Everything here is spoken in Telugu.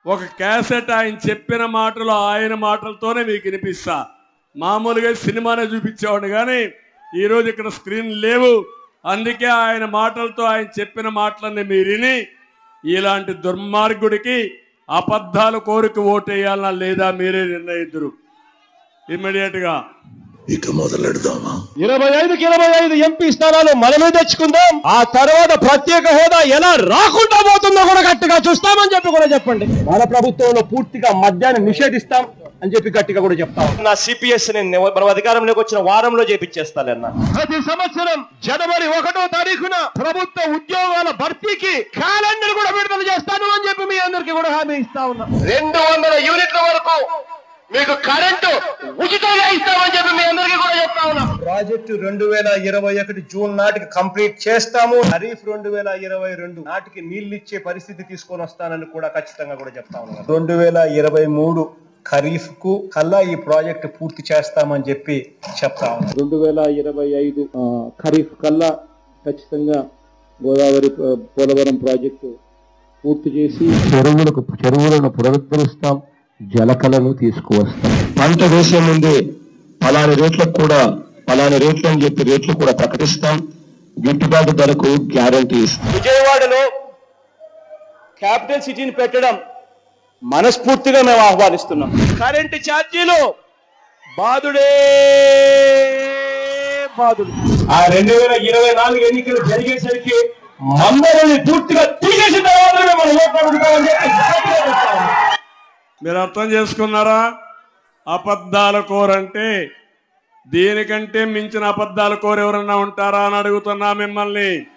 ఒక క్యాసెట్ ఆయన చెప్పిన మాటలు ఆయన మాటలతోనే మీకు వినిపిస్తా. మామూలుగా సినిమానే చూపించేవాడు కానీ ఈరోజు ఇక్కడ స్క్రీన్ లేవు. అందుకే ఆయన మాటలతో ఆయన చెప్పిన మాటలన్నీ మీరు విని ఇలాంటి దుర్మార్గుడికి అబద్ధాలు కోరిక ఓటేయాలన్నా లేదా మీరే నిర్ణయిద్దురు. ఇమ్మీడియట్ గా ఇక మొదలెడదామా? 25కి 25 ఎంపీ స్థానాలు మనమే తెచ్చుకుందాం. ఆ తర్వాత ప్రత్యేక హోదా ఎలా రాకుండా పోతుందో కూడా గట్టిగా చూస్తామని చెప్పి కూడా చెప్పండి. మన ప్రభుత్వంలో పూర్తిగా మద్యాన్ని నిషేధిస్తాం అని చెప్పి గట్టిగా కూడా చెప్తాం. నా సిపిఎస్ మనం అధికారంలోకి వచ్చిన వారంలో చేపించేస్తానన్నా. ప్రతి సంవత్సరం జనవరి 1వ తారీఖున ప్రభుత్వ ఉద్యోగాల భర్తీకి క్యాలెండర్ కూడా విడుదల చేస్తాను అని చెప్పి మీ అందరికీ కూడా హామీ ఇస్తా ఉన్నా. 200 యూనిట్ల వరకు మీకు కరెంటు ఉచితంగా ఇస్తామని చెప్పి మీ అందరికీ కూడా చెప్తా ఉన్నా. ప్రాజెక్టు 2021 జూన్ నాటికి కంప్లీట్ చేస్తాము. ఖరీఫ్ 2022 నాటికి నీళ్లు ఇచ్చే పరిస్థితి తీసుకొని వస్తానని కూడా ఖచ్చితంగా కూడా చెప్తా ఉన్నా. 2023 ఖరీఫ్ కు కల్లా ఈ ప్రాజెక్టు పూర్తి చేస్తామని చెప్పి చెప్తా ఉన్నా. 2025 ఖరీఫ్ కల్లా ఖచ్చితంగా గోదావరి పోలవరం ప్రాజెక్టు పూర్తి చేసి చెరువులను పునరుద్ధరిస్తాం, జలకలను తీసుకువస్తాం. పంట వేసే ముందే పలాని రేట్లకు కూడా పలాని రేట్లు అని చెప్పి రేట్లు కూడా ప్రకటిస్తాం. గిట్టుబాటు ధరకు గ్యారంటీ ఇస్తాం. విజయవాడలో క్యాపిటల్ సిటీని పెట్టడం మనస్ఫూర్తిగా మేము ఆహ్వానిస్తున్నాం. కరెంటు ఛార్జీలు బాదుడే బాదుడు. ఆ 2024 ఎన్నికలు జరిగేసరికి మందరిని పూర్తిగా తీసేసిన తర్వాత మనం ఓట్లాడుకుంటామని చెప్పి మీరు అర్థం చేసుకున్నారా? అబద్ధాల కోరంటే దీనికంటే మించిన అబద్ధాల కోరు ఎవరన్నా ఉంటారా అని అడుగుతున్నా మిమ్మల్ని.